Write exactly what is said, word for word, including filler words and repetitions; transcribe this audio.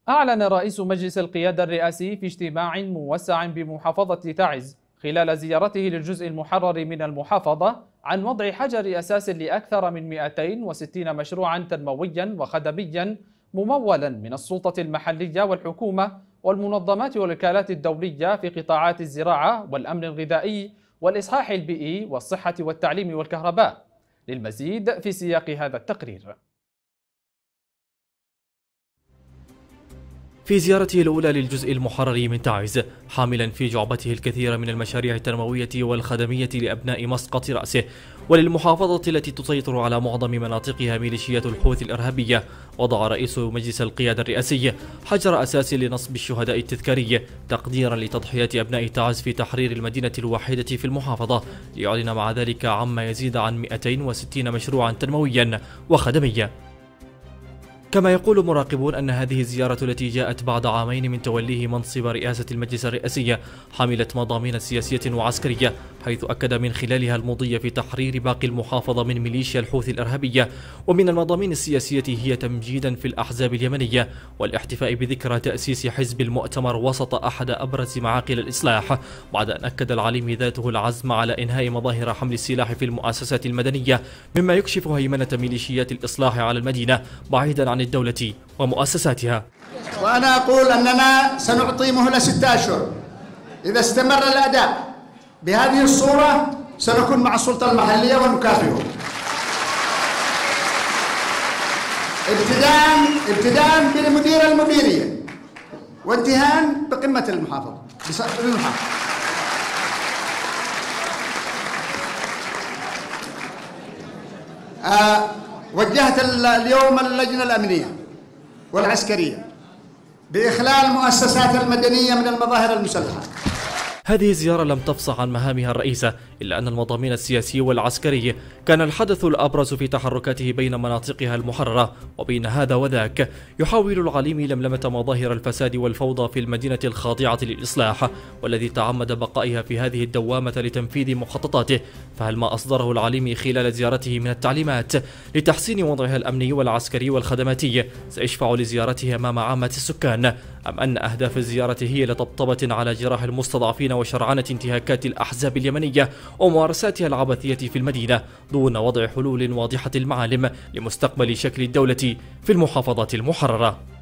أعلن رئيس مجلس القيادة الرئاسي في اجتماع موسع بمحافظة تعز خلال زيارته للجزء المحرر من المحافظة عن وضع حجر أساس لأكثر من مئتين وستين مشروعا تنمويا وخدميا ممولا من السلطة المحلية والحكومة والمنظمات والوكالات الدولية في قطاعات الزراعة والأمن الغذائي والإصحاح البيئي والصحة والتعليم والكهرباء. للمزيد في سياق هذا التقرير. في زيارته الأولى للجزء المحرر من تعز حاملا في جعبته الكثير من المشاريع التنموية والخدمية لأبناء مسقط رأسه وللمحافظة التي تسيطر على معظم مناطقها ميليشيات الحوثي الإرهابية، وضع رئيس مجلس القيادة الرئاسي حجر أساس لنصب الشهداء التذكاري تقديرا لتضحيات أبناء تعز في تحرير المدينة الواحدة في المحافظة، ليعلن مع ذلك عما يزيد عن مئتين وستين مشروعا تنمويا وخدميا. كما يقول مراقبون أن هذه الزيارة التي جاءت بعد عامين من توليه منصب رئاسة المجلس الرئاسي حملت مضامين سياسية وعسكرية، حيث أكد من خلالها المضي في تحرير باقي المحافظة من ميليشيا الحوثي الإرهابية. ومن المضامين السياسية هي تمجيدا في الأحزاب اليمنية والاحتفاء بذكرى تأسيس حزب المؤتمر وسط أحد أبرز معاقل الإصلاح، بعد أن أكد العليمي ذاته العزم على إنهاء مظاهر حمل السلاح في المؤسسات المدنية، مما يكشف هيمنة ميليشيات الإصلاح على المدينة بعيدا عن الدولة ومؤسساتها. وأنا أقول أننا سنعطي مهلة ستة أشهر، إذا استمر الأداء بهذه الصورة سنكون مع السلطة المحلية ونكافئهم. ابتداء ابتداء بالمدير المديرية وانتهاء بقمة المحافظة بالمحافظة. آه وجهت اليوم اللجنة الأمنية والعسكرية بإخلال المؤسسات المدنية من المظاهر المسلحة. هذه الزيارة لم تفصح عن مهامها الرئيسة، إلا أن المضامين السياسي والعسكري كان الحدث الأبرز في تحركاته بين مناطقها المحررة، وبين هذا وذاك يحاول العليمي لملمة مظاهر الفساد والفوضى في المدينة الخاضعة للإصلاح، والذي تعمد بقائها في هذه الدوامة لتنفيذ مخططاته. فهل ما أصدره العليمي خلال زيارته من التعليمات لتحسين وضعها الأمني والعسكري والخدماتي سيشفع لزيارته أمام عامة السكان، أم أن أهداف الزيارة هي لطبطبة على جراح المستضعفين وشرعنة انتهاكات الأحزاب اليمنية وممارساتها العبثية في المدينة دون وضع حلول واضحة المعالم لمستقبل شكل الدولة في المحافظات المحررة؟